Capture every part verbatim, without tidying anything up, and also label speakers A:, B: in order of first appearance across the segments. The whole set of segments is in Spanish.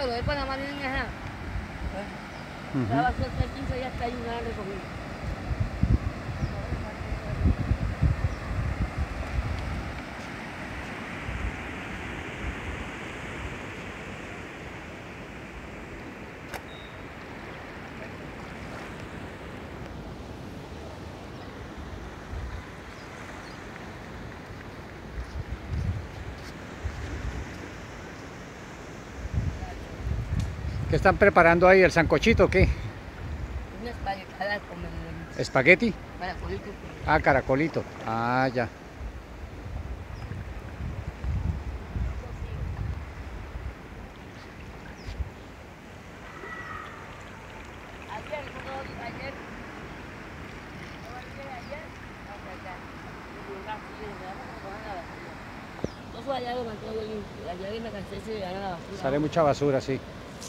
A: lo de Panamá tienen allá.
B: Uh-huh.
A: Ya va a ser tres quince, ya está ahí una recogida.
B: ¿Qué están preparando ahí? ¿El sancochito o qué?
A: Una espaguetada con el...
B: ¿Espagueti?
A: Caracolito.
B: Ah, caracolito. Ah, ya.
A: Ayer, no, ayer. Eso allá lo mantengo limpio. Allá en la cancela se llevará la basura.
B: Sale mucha basura, sí.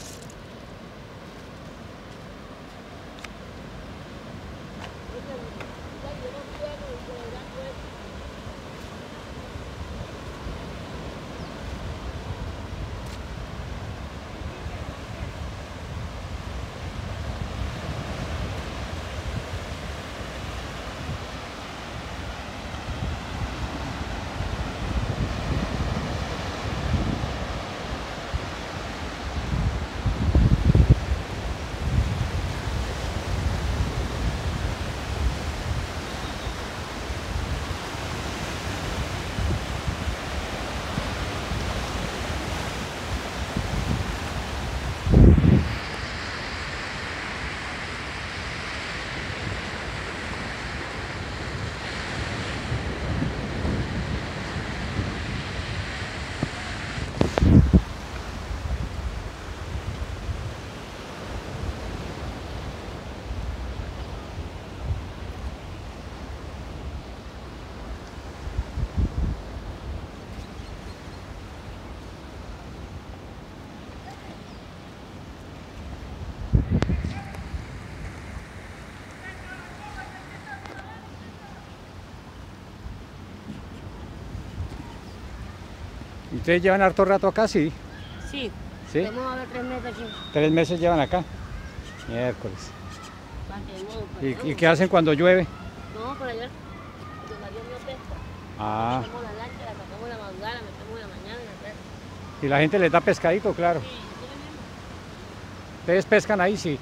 B: ¿Y ustedes llevan harto rato acá? Sí.
A: Sí.
B: ¿Sí?
A: Vamos a ver tres meses aquí.
B: ¿Tres meses llevan acá? Miércoles.
A: Mantenemos,
B: ¿Y, ¿Y qué hacen cuando llueve?
A: No, por allá, donde Mario mío pesca.
B: Ah.
A: Metemos la lancha, la sacamos en la madrugada, la metemos en la mañana y la tarde.
B: ¿Y la gente les da pescadito? Claro.
A: Sí, sí, mismo.
B: ¿Ustedes pescan ahí? Sí.
A: Sí.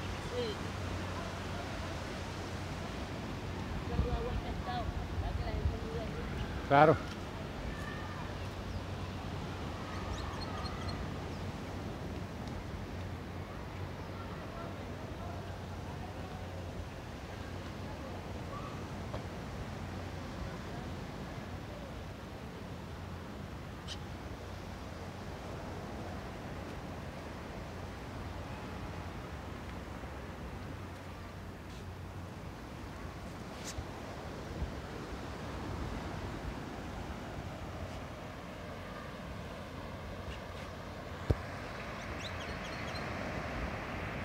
A: Yo hago agua al pescado, para que la gente no vea.
B: Claro.